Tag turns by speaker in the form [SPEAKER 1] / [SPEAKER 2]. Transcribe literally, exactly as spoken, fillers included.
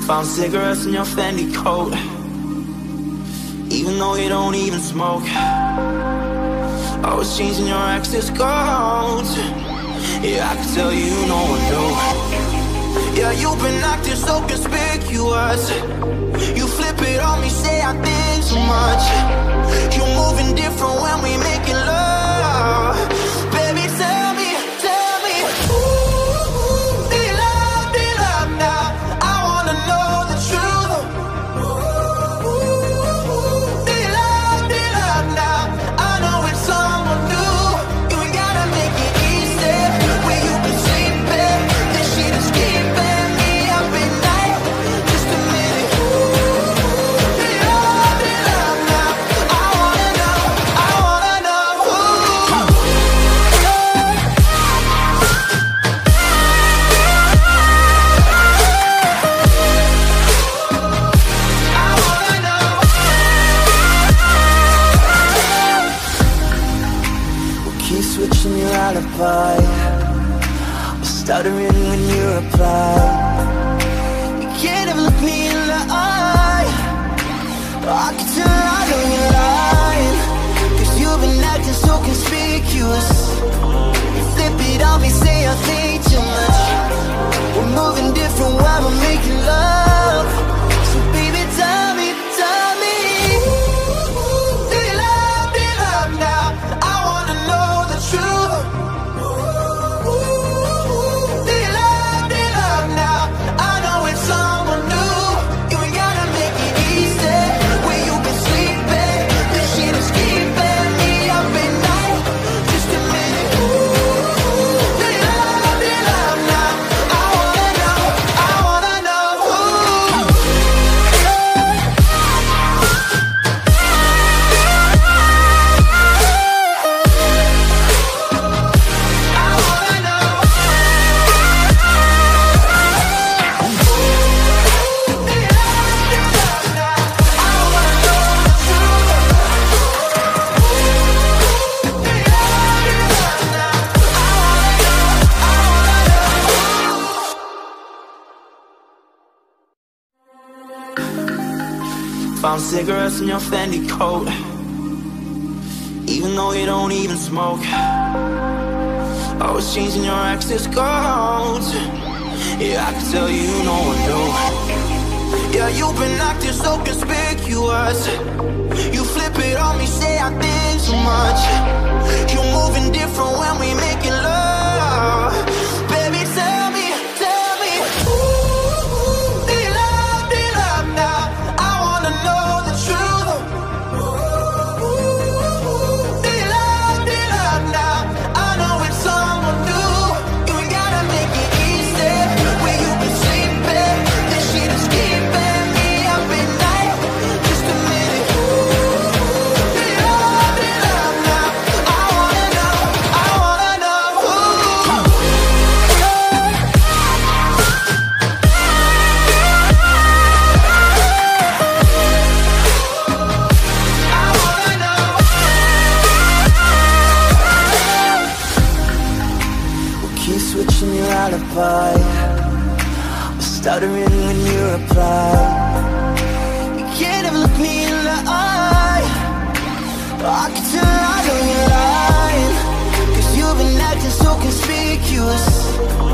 [SPEAKER 1] Found cigarettes in your Fendi coat, even though you don't even smoke. Always changing your access codes. Yeah, I can tell you no one knew. Yeah, you've been acting so conspicuous. You flip it on me, say I did too much. You're moving different when we making love. Baby, tell me, tell me, ooh, do you love, do you love now? I wanna know the truth. Ooh, do you love, do you love now? I know it's someone new. You ain't gotta make it easy. Where you been sleeping, this shit is keeping me up at night. Just a minute. Ooh, do you love, do you love now? I wanna know, I wanna know. Ooh. Keep switching your alibi, stuttering when you reply. You can't even look me in the eye. I can tell I know you're lying, cause you've been acting so conspicuous. You flip it on me, say I think too much. We're moving different while we're making love. So baby, tell me, tell me, do you love, do you love now? I wanna know the truth. Do you love, do you love now? I know it's someone new. You ain't gotta make it easy. Where you been sleeping, this shit is keeping me up at night. Just a minute. Do you love, do you love now? I wanna know, I wanna know. Found cigarettes in your Fendi coat, even though you don't even smoke. Always changing your access codes. Yeah, I can tell you no one knew. Yeah, you've been acting so conspicuous. You flip it on me, say I did too much. You're moving different when we making love. Baby, tell me, tell me, ooh, do you love, do you love now? I wanna know the truth. Do you love, do you love now? I know it's someone new. You ain't gotta make it easy. Where you been sleeping, this shit is keeping me up at night. Just a minute. Do you love, do you love now? I wanna know, I wanna know. I wanna know. Keep switching your alibi, stuttering when you reply. You can't even look me in the eye. I can tell I know you're lying, cause you've been acting so conspicuous.